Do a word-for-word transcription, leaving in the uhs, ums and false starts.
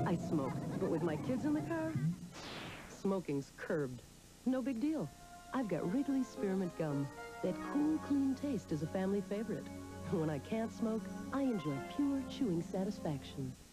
I smoke, but with my kids in the car, smoking's curbed. No big deal. I've got Wrigley Spearmint gum. That cool, clean taste is a family favorite. When I can't smoke, I enjoy pure chewing satisfaction.